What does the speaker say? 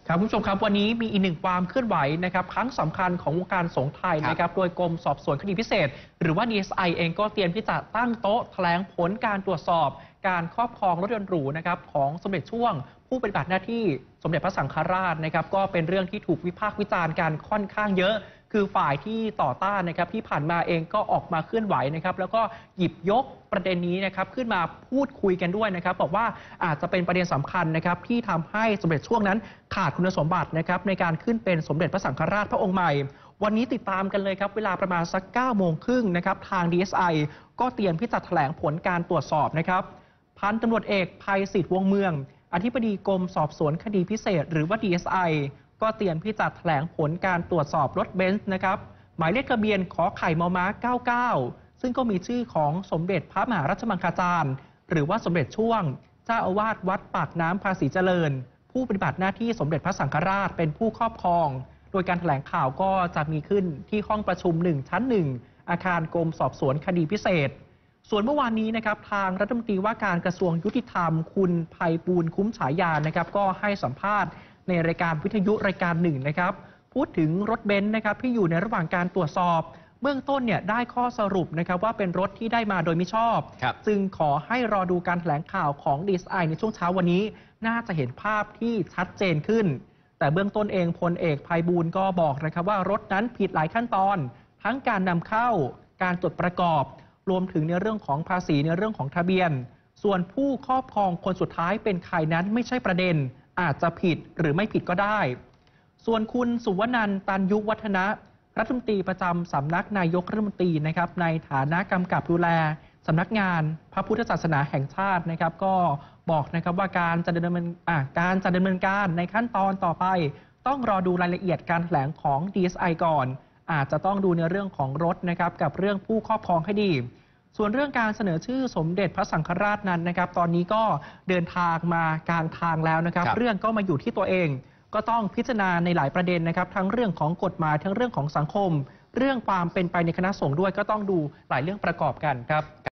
ครับคุณผู้ชมครับวันนี้มีอีกหนึ่งความเคลื่อนไหวนะครับครั้งสำคัญของวงการสงฆ์ไทยนะครับโดยกรมสอบสวนคดีพิเศษหรือว่า DSI เองก็เตรียมที่จะตั้งโต๊ะแถลงผลการตรวจสอบการครอบครองรถยนต์หรูนะครับของสมเด็จช่วงผู้ปฏิบัติหน้าที่สมเด็จพระสังฆราชนะครับก็เป็นเรื่องที่ถูกวิพากษ์วิจารณ์กันค่อนข้างเยอะคือฝ่ายที่ต่อต้านนะครับที่ผ่านมาเองก็ออกมาเคลื่อนไหวนะครับแล้วก็หยิบยกประเด็นนี้นะครับขึ้นมาพูดคุยกันด้วยนะครับบอกว่าอาจจะเป็นประเด็นสำคัญนะครับที่ทำให้สมเด็จช่วงนั้นขาดคุณสมบัตินะครับในการขึ้นเป็นสมเด็จพระสังฆราชพระองค์ใหม่วันนี้ติดตามกันเลยครับเวลาประมาณสัก 9:30 นนะครับทาง DSI ก็เตรียมที่จะแถลงผลการตรวจสอบนะครับพันตำรวจเอกภัยศิษฐ์วงเมืองอธิบดีกรมสอบสวนคดีพิเศษหรือว่า DSI ก็เตรียมที่จะแถลงผลการตรวจสอบรถเบนซ์นะครับหมายเลขทะเบียนขอไข่มอม้า99ซึ่งก็มีชื่อของสมเด็จพระมหารัชมังคลาจารย์หรือว่าสมเด็จช่วงเจ้าอาวาสวัดปากน้ำภาษีเจริญผู้ปฏิบัติหน้าที่สมเด็จพระสังฆราชเป็นผู้ครอบครองโดยการแถลงข่าวก็จะมีขึ้นที่ห้องประชุม1ชั้น1อาคารกรมสอบสวนคดีพิเศษส่วนเมื่อวานนี้นะครับทางรัฐมนตรีว่าการกระทรวงยุติธรรมคุณไพบูลย์คุ้มฉายานะครับก็ให้สัมภาษณ์ในรายการวิทยุรายการหนึ่งนะครับพูดถึงรถเบนซ์นะครับที่อยู่ในระหว่างการตรวจสอบเบื้องต้นเนี่ยได้ข้อสรุปนะครับว่าเป็นรถที่ได้มาโดยมิชอบจึงขอให้รอดูการแถลงข่าวของ DSI ในช่วงเช้าวันนี้น่าจะเห็นภาพที่ชัดเจนขึ้นแต่เบื้องต้นเองพลเอกไพบูลย์ก็บอกนะครับว่ารถนั้นผิดหลายขั้นตอนทั้งการนำเข้าการจดประกอบรวมถึงในเรื่องของภาษีในเรื่องของทะเบียนส่วนผู้ครอบครองคนสุดท้ายเป็นใครนั้นไม่ใช่ประเด็นอาจจะผิดหรือไม่ผิดก็ได้ส่วนคุณสุวนันท์ตันยุวัฒนะรัฐมนตรีประจำสำนักนายกรัฐมนตรีนะครับในฐานะกำกับดูแลสำนักงานพระพุทธศาสนาแห่งชาตินะครับก็บอกนะครับว่าการจะดำเนินการในขั้นตอนต่อไปต้องรอดูรายละเอียดการแถลงของ DSI ก่อนอาจจะต้องดูในเรื่องของรถนะครับกับเรื่องผู้ครอบครองให้ดีส่วนเรื่องการเสนอชื่อสมเด็จพระสังฆราชนั้นนะครับตอนนี้ก็เดินทางมากลางทางแล้วนะครับเรื่องก็มาอยู่ที่ตัวเองก็ต้องพิจารณาในหลายประเด็นนะครับทั้งเรื่องของกฎหมายทั้งเรื่องของสังคมเรื่องความเป็นไปในคณะสงฆ์ด้วยก็ต้องดูหลายเรื่องประกอบกันครับ